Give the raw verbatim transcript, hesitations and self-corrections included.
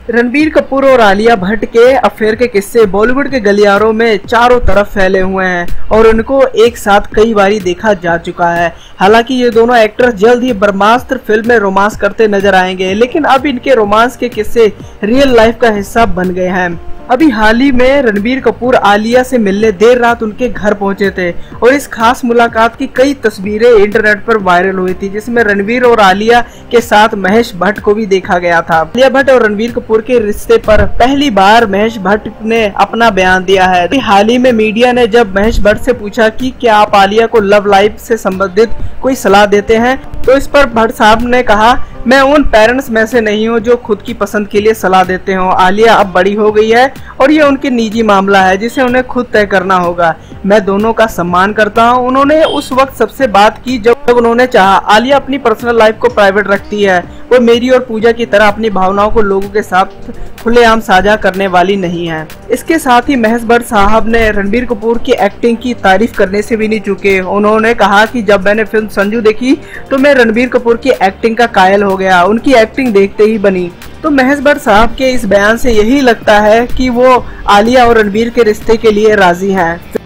रणबीर कपूर और आलिया भट्ट के अफेयर के किस्से बॉलीवुड के गलियारों में चारों तरफ फैले हुए हैं और उनको एक साथ कई बारी देखा जा चुका है। हालांकि ये दोनों एक्टर्स जल्द ही ब्रह्मास्त्र फिल्म में रोमांस करते नजर आएंगे, लेकिन अब इनके रोमांस के किस्से रियल लाइफ का हिस्सा बन गए हैं। अभी हाल ही में रणबीर कपूर आलिया से मिलने देर रात उनके घर पहुंचे थे और इस खास मुलाकात की कई तस्वीरें इंटरनेट पर वायरल हुई थी, जिसमें रणबीर और आलिया के साथ महेश भट्ट को भी देखा गया था। आलिया भट्ट और रणबीर कपूर के रिश्ते पर पहली बार महेश भट्ट ने अपना बयान दिया है। हाल ही में मीडिया ने जब महेश भट्ट से पूछा कि क्या आप आलिया को लव लाइफ से संबंधित कोई सलाह देते हैं, तो इस पर भट्ट साहब ने कहा, मैं उन पेरेंट्स में से नहीं हूँ जो खुद की पसंद के लिए सलाह देते हो। आलिया अब बड़ी हो गई है और ये उनके निजी मामला है जिसे उन्हें खुद तय करना होगा। मैं दोनों का सम्मान करता हूँ। उन्होंने उस वक्त सबसे बात की जब उन्होंने चाहा। आलिया अपनी पर्सनल लाइफ को प्राइवेट रखती है। वो मेरी और पूजा की तरह अपनी भावनाओं को लोगों के साथ खुलेआम साझा करने वाली नहीं है। इसके साथ ही महेश भट्ट साहब ने रणबीर कपूर की एक्टिंग की तारीफ करने से भी नहीं चूके। उन्होंने कहा कि जब मैंने फिल्म संजू देखी तो मैं रणबीर कपूर की एक्टिंग का कायल हो गया, उनकी एक्टिंग देखते ही बनी। तो महेश भट्ट साहब के इस बयान से यही लगता है कि वो आलिया और रणबीर के रिश्ते के लिए राजी हैं।